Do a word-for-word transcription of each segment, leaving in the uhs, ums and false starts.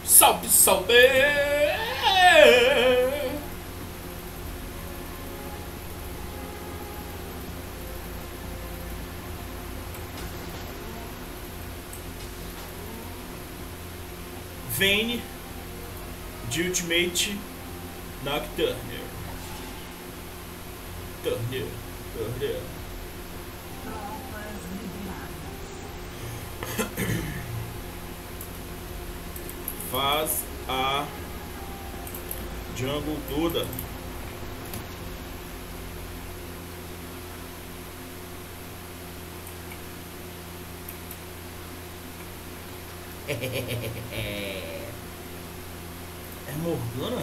Salve, salve! Vayne de Ultimate Nocturne. Turner, Turner. Faz a jungle toda. É Morgana?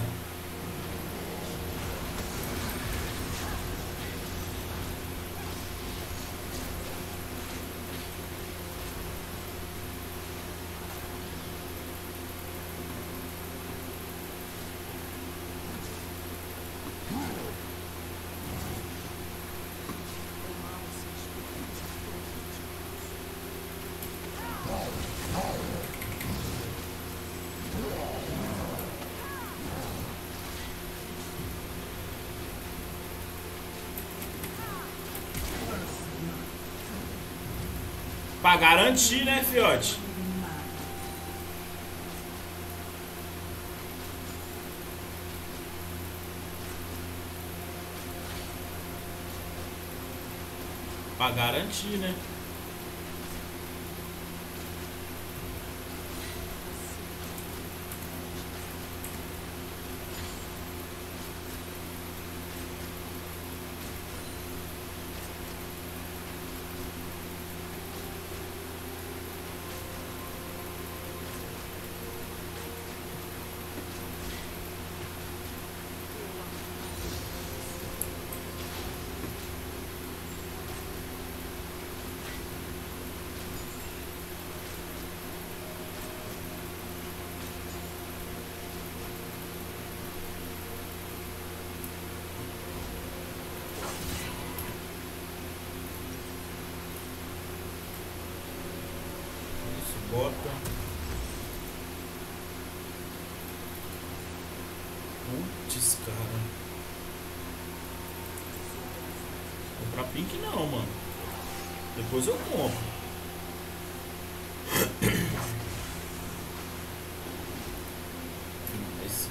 Pra garantir, né, fiote? Pra garantir, né? Bota. Putz, cara. Comprar pink não, mano. Depois eu compro. Esse.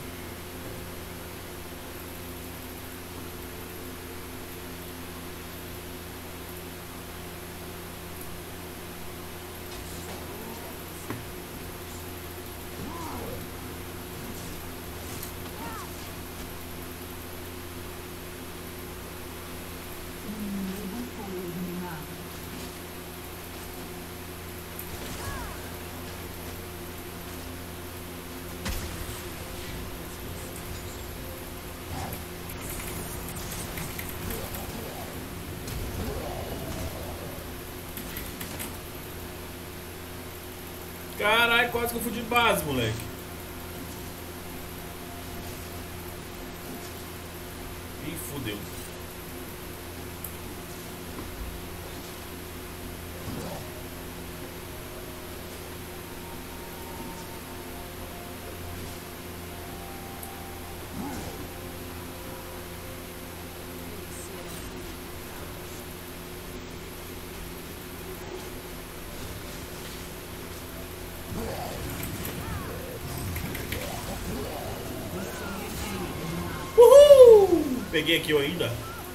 Caralho, quase que eu fui de base, moleque. Ih, fudeu. Peguei aqui eu ainda.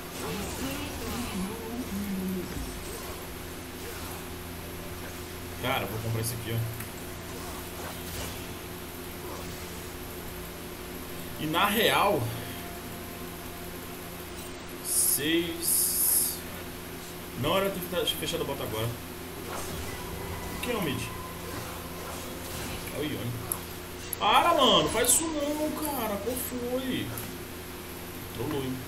Cara, vou comprar esse aqui, ó. E na real, seis. Não era de ter fechado a bota agora. Quem é o mid? É o Yone. Para, mano, faz isso não, cara. Qual foi? Trollou, hein?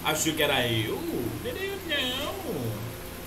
Achou que era eu? Não era eu não.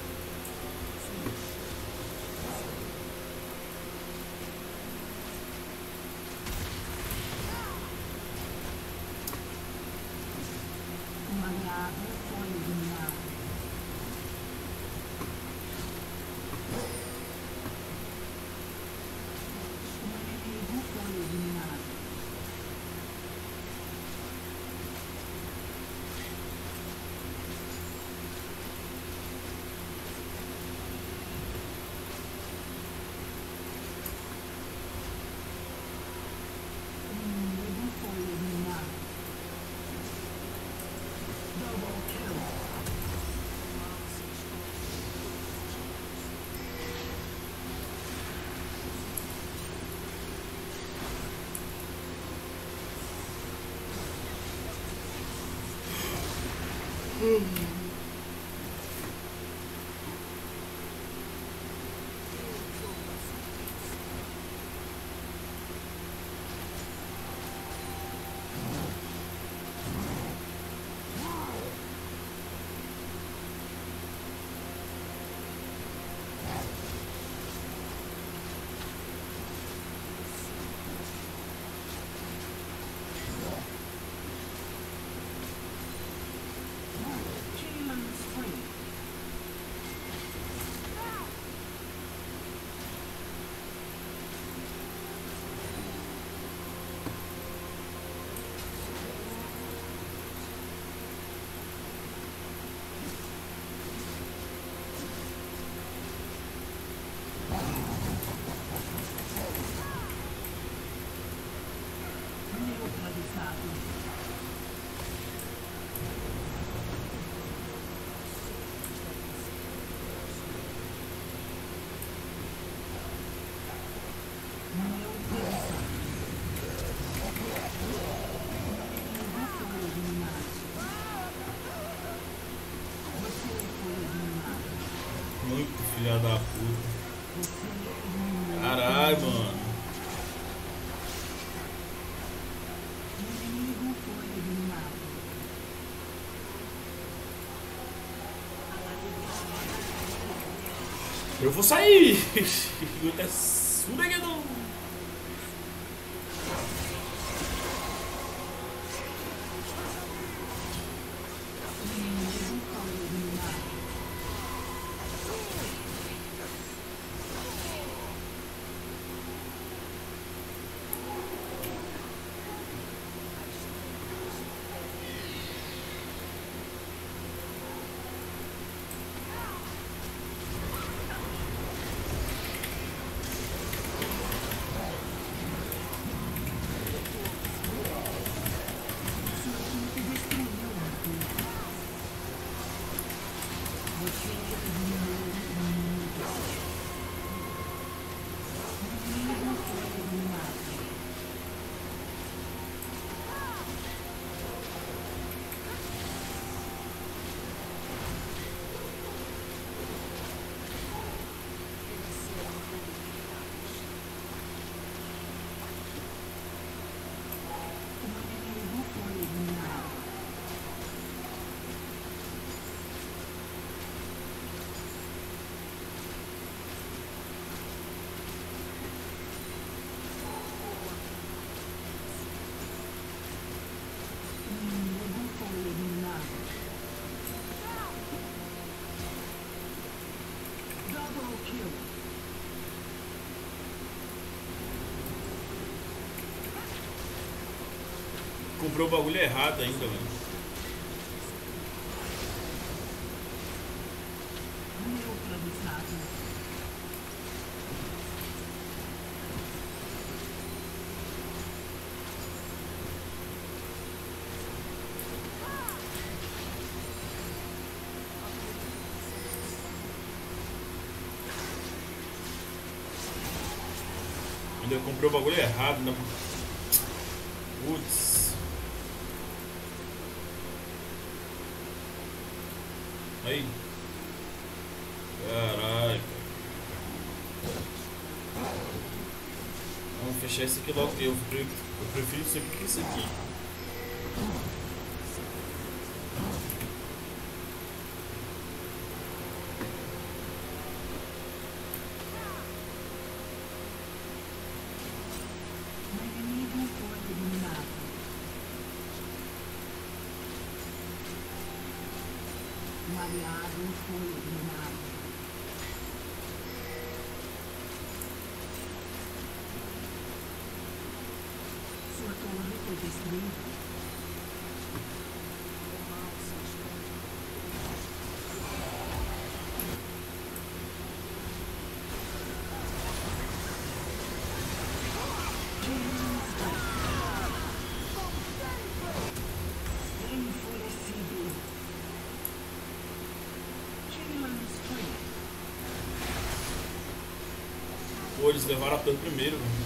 Muito filha da puta. Caralho, mano. Eu vou sair. Eu até suneguedão. Comprou o bagulho errado ainda, mano. Ainda comprei o bagulho errado, né? Putz. Aí. Caralho. Vamos fechar esse aqui logo. Eu prefiro, eu prefiro isso aqui que isso aqui. aliado foi eliminado. Sua torre foi destruída. Pô, eles levaram a torre primeiro, velho.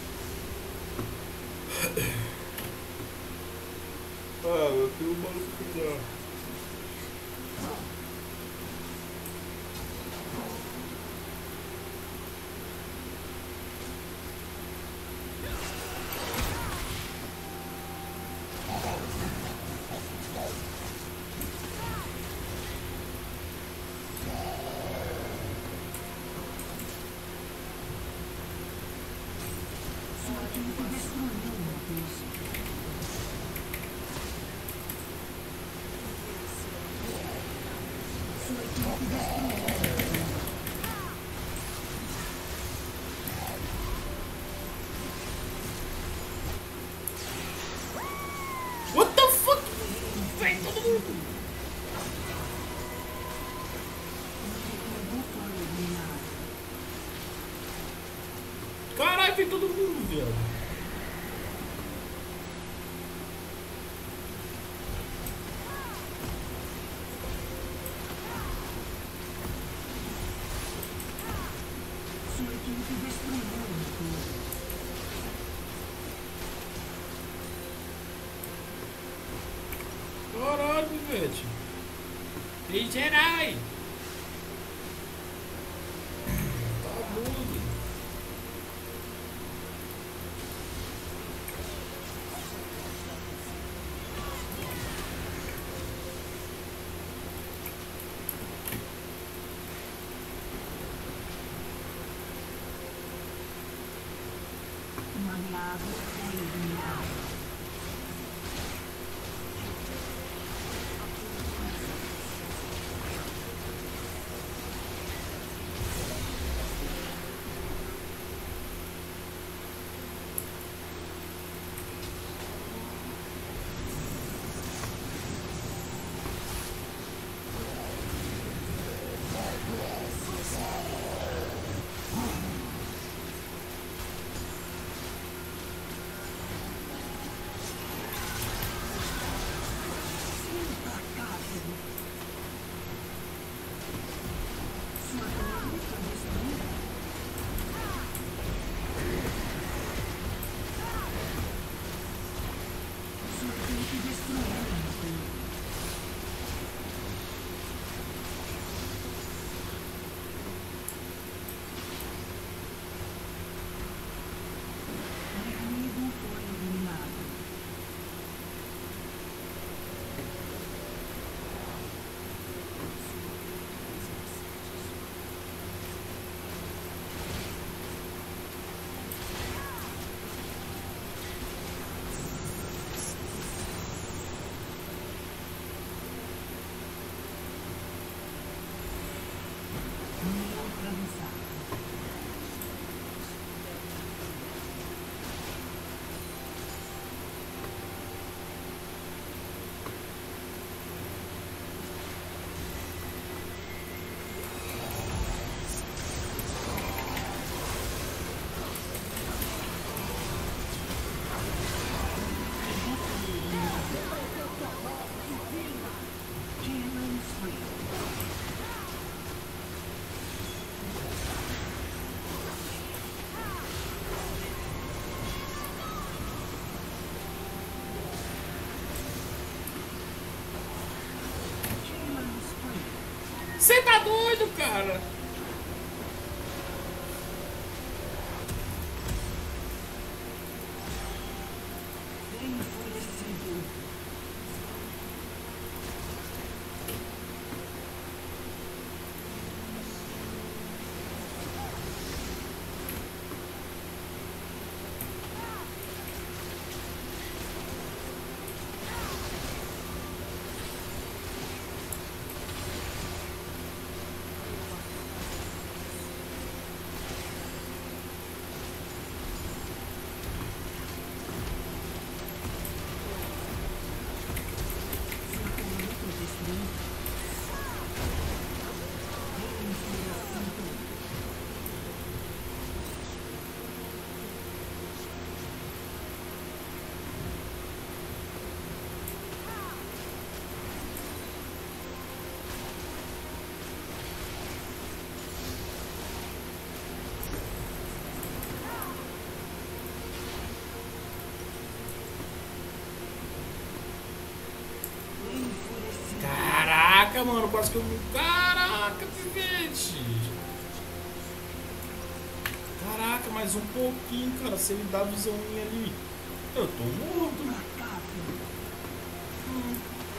Ah, eu tenho um maluco cuidar. What the fuck? Vem todo mundo. Caralho, vem todo mundo, viado. Caralho, pivete. Ei, Gerai. Tá doido. Um aliado foi eliminado. Você tá doido, cara? Caraca, mano, quase que eu... Caraca, pivete! Caraca, mais um pouquinho, cara. Se ele dá a visãozinha ali, eu tô morto. Hum.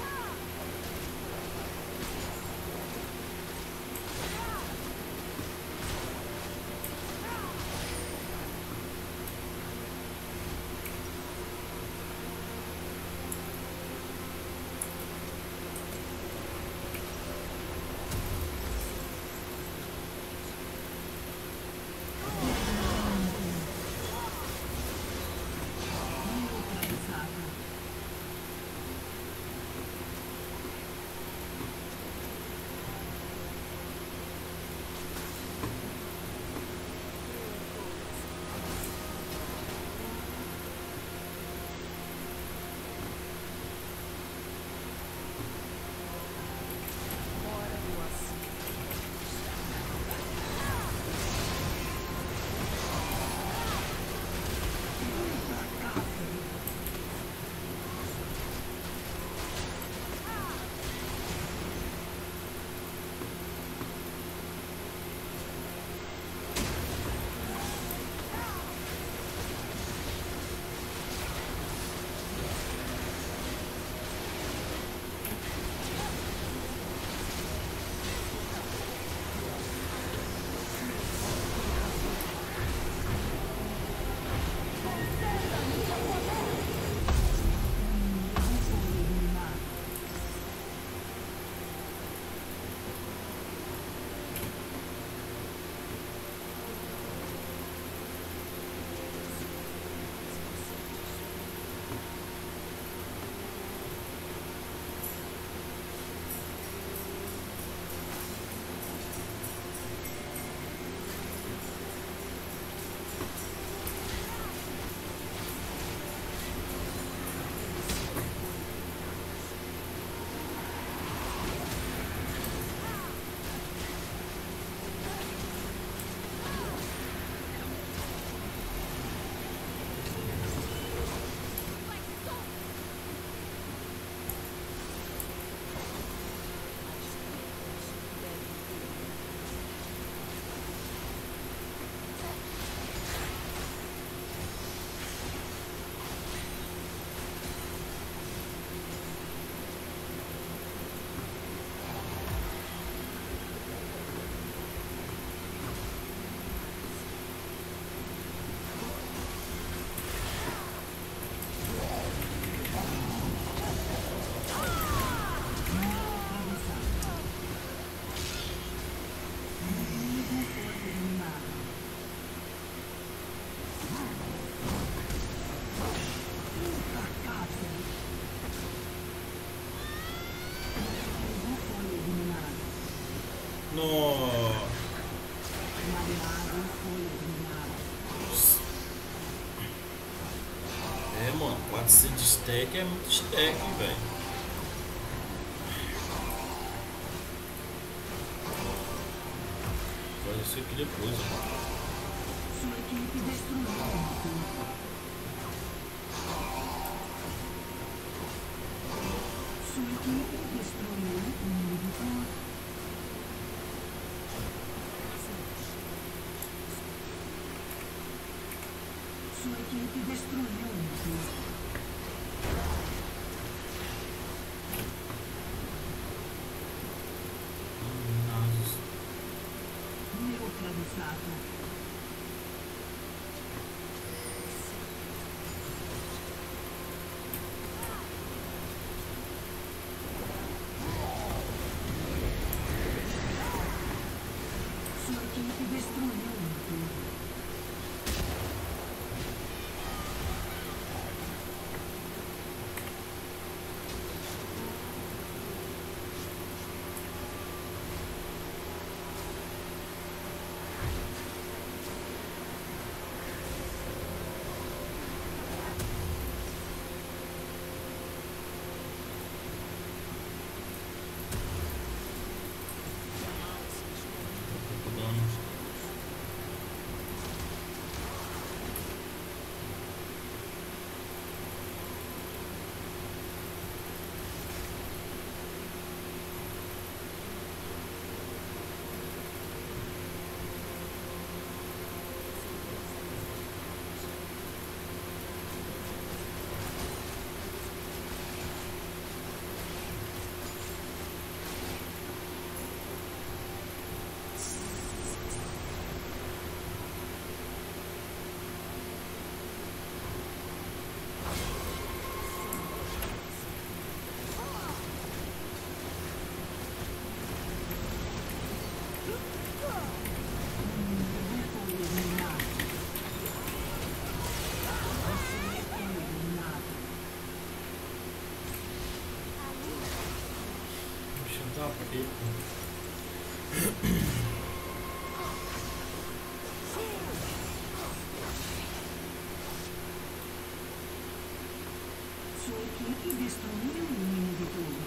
Nossa. É, mano, quatrocentos de stack é muito stack, velho. Vou fazer isso aqui depois, mano. Sua equipe destruiu. Sua equipe destruiu o inibidor. Sua equipe destruiu o inibidor. Neutralizado. Sua equipe destruiu o inibidor. Tá, porque... Sua equipe destruiu um inibidor.